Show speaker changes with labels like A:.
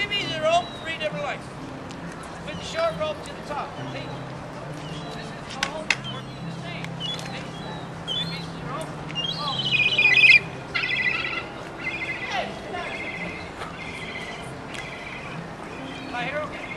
A: Three pieces of rope, three different lengths. With the short rope to the top. See? This is all working the same. See? Three pieces of rope. Oh. Hey, get out of here. Am I here okay?